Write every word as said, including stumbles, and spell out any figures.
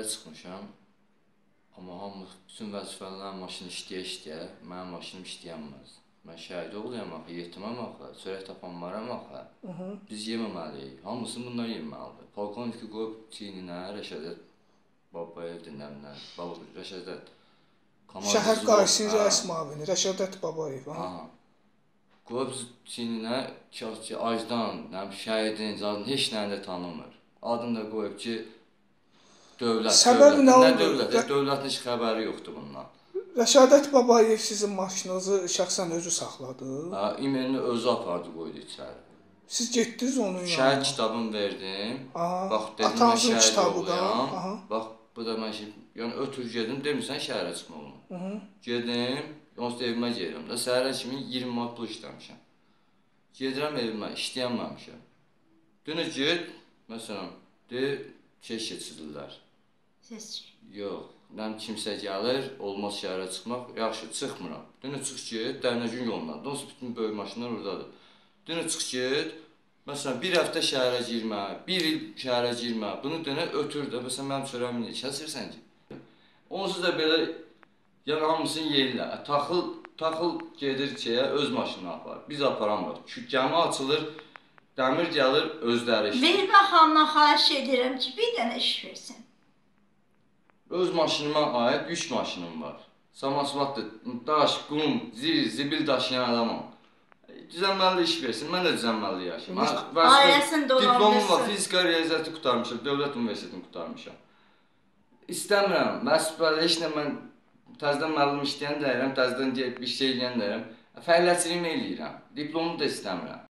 şəhərə çıxmışam. Amma hamı bütün vəzifələrlə maşın işləyə-işləyə, mənim maşınım işləyənməz. Mən şəhid oğluyam axı, yetiməm axı, çörək tapanmaram axı. Biz yeməməliyik, hamısını bunlar yeməlidir. Polkovniki qoyub çiyninə, Rəşadət Babayev dinləmlər, Rəşadət Şəhər Qarşısı rəis müavini Rəşadət Babayev. Qoyub çiyninə ki, acdan, şəhidin, cadın heç nəyini də tanımır. Adını da qoyub ki, dövlət, Səbəb dövlət, nə nə oldu? dövlət, dövlətin heç xəbəri yoxdur bundan. Rəşadət Babayev sizin maşınınızı şəxsən özü saxladı? Hə, imelini özü apardı, qoydu içəri. Siz getdiniz onun yanına? Şəhid kitabını verdim. Bax, dedim, mən şəhid oğluyam. Bax, bu da mən şey, yəni ötür gedim, demirsən şəhərə çıxmağını. Gedim, yalnız da evimə gedirəm da, səhərə kimi iyirmi manat pul işləmişəm. Gedirəm evimə, işləyənməmişəm. Dünə get, məsələn, deyir, şey keçirirlər. Səs. Yox, nəm kimsə gəlir, olmaz şəhərə çıxmaq, yaxşı, çıxmıram. Dünə çıx get, Dərnəcün yolundan, onsuz bütün böyük maşınlar oradadır. Dünə çıx get, məsələn, bir həftə şəhərə girmə, bir il şəhərə girmə, bunu dünə ötür də, məsələn, mənim çörəmini kəsirsən ki. Onsuz da belə, yəni hamısını yeyirlər, taxıl, taxıl gedir ki, öz maşınını apar, biz aparamırıq. Gəmi açılır, dəmir gəlir, özləri işləyir. Ver baxamdan xahiş edirəm ki, bir dənə iş versin. Öz maşınıma aid yük maşınım var. Samasvatdır, daş, qum, zil, zibil daşıyan adamam. Düzənməli iş versin, mən də düzənməli yaşayım. Ailəsini dolandırsın. Diplomum var, fizika riyaziyyatı qutarmışam, dövlət universitetini qutarmışam. İstəmirəm, məsbələ heç nə mən təzədən müəllim işləyən deyirəm, təzədən bir şey eləyən deyirəm. Fəaliyyətçiliyimi eləyirəm, diplomu da istəmirəm.